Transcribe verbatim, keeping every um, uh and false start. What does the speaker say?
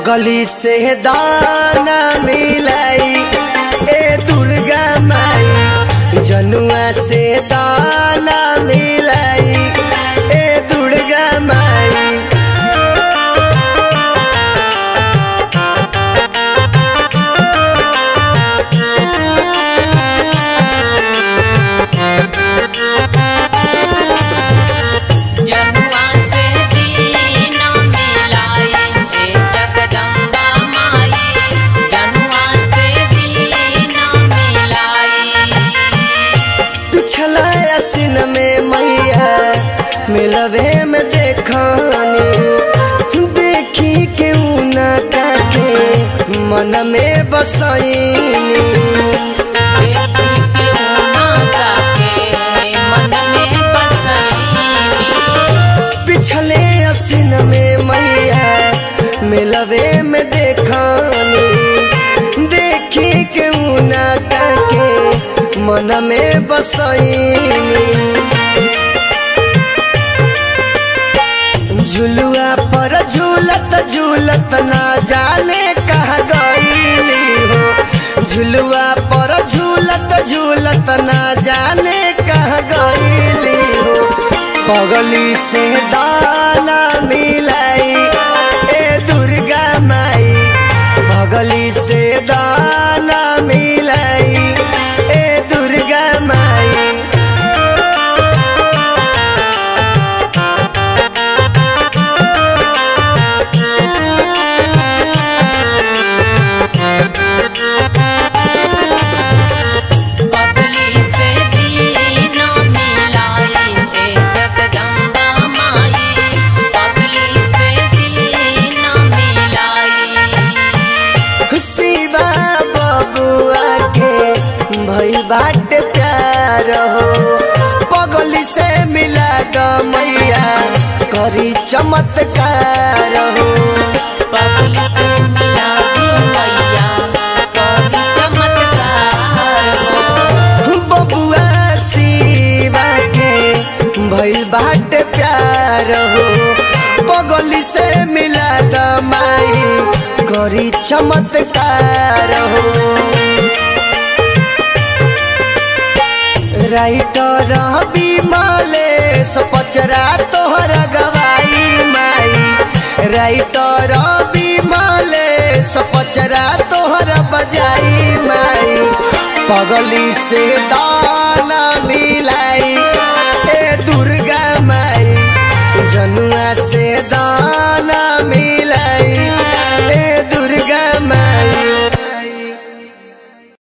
पगली से दाना मिलाई ए दुर्गा माई, जनुआ से दाना मिलाई ए दुर्गा माई। मिलवे में देखनी देखी के उना के मन में बसैनी, पिछले असीन में मैया मिलवे में देखनी देखी के उना के मन में बसैनी। झुलुआ पर झूलत झूलत ना जाने कहाँ गईली हो, झुलुआ पर झूलत झूलत ना जाने कहाँ गईली हो। पगली से दाना मिलाई ए दुर्गा माई, पगली से दाना मिलाई ए दुर्गा माई। बाट प्यार हो पगली से मिला द मैया करी चमत्कार हो, पगली से मिला द मैया करी चमत्कार हो। बबुआ शिवा के भइल बाट प्यार हो पगली से मिला द माई करी चमत्कार हो। राइटर विमलेश पचरा तोहर गवाई माई, राइटर विमलेश पचरा तोहर बजाई माई। पगली से दाना मिला